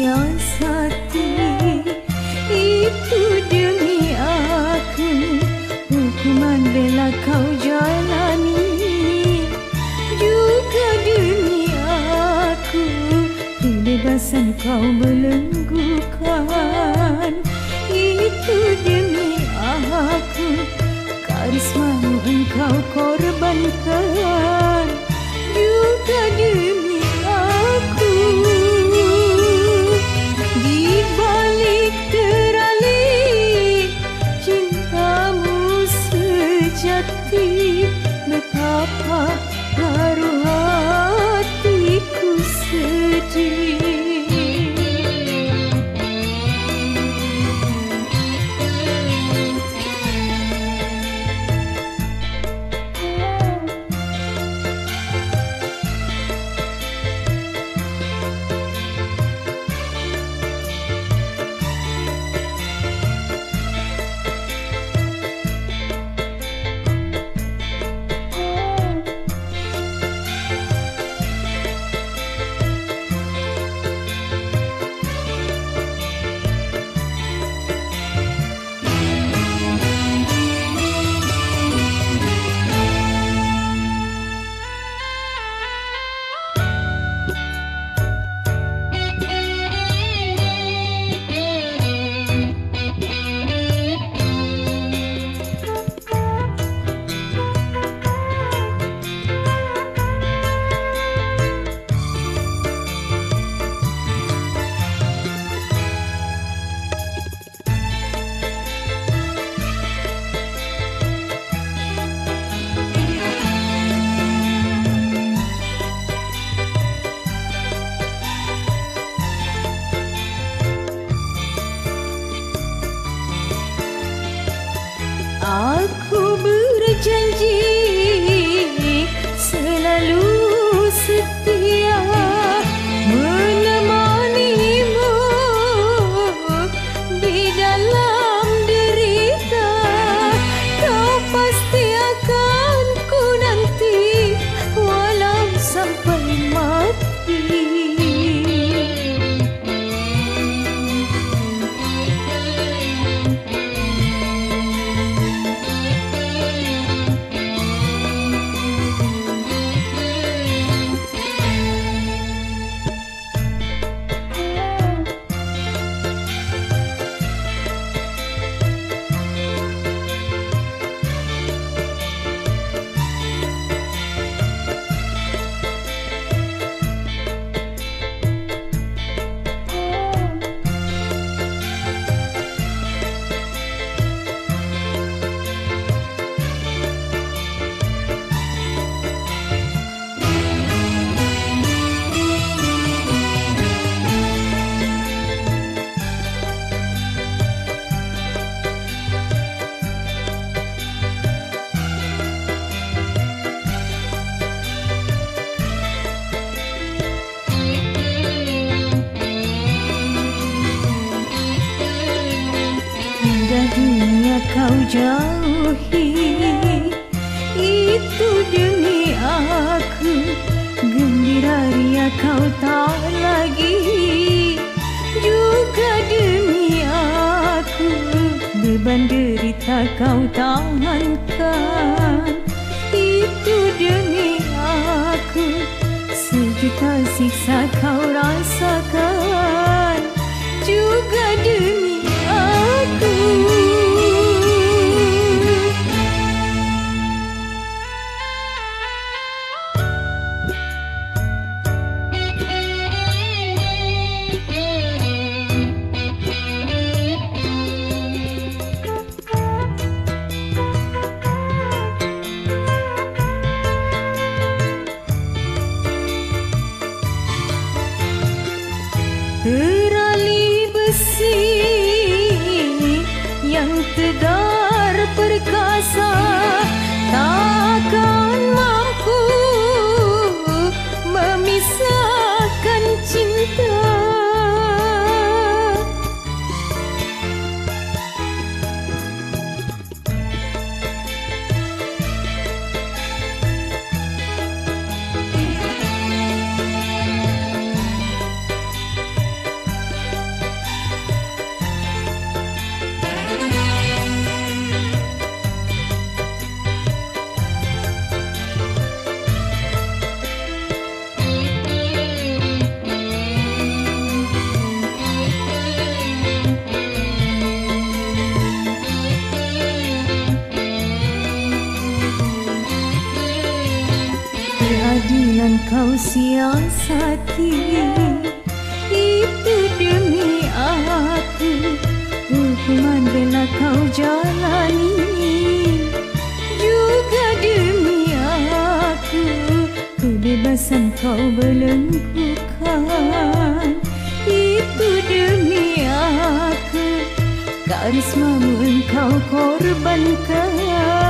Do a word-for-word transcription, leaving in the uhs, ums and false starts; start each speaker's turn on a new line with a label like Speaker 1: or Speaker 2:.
Speaker 1: siasati, itu demi aku. Hukuman bela kau jalani, juga demi aku. Kebebasan kau belenggukan, itu demi aku. Karismamu engkau korbankan, juga demi aku. Di balik terali cintamu sejati, betapa haru hatiku sedih. Aku berjanji selalu setia menemanimu di dalam derita. Kau pasti akan ku nanti walau sampai mati. Dunia kau jauhi, itu demi aku. Gembira ria kau tak lagi, juga demi aku. Beban derita kau tahankan, itu demi aku. Sejuta siksa kau rasakan, juga demi aku. Terali besi yang tegar perkasa takkan mampu memisahkan cinta. kau siasati, itu demi aku. Hukuman bela kau jalani, juga demi aku. Kebebasan kau belenggukan, itu demi aku. Karismamu engkau korbankan,